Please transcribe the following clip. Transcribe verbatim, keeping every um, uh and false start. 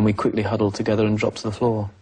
when we quickly huddle together and drop to the floor.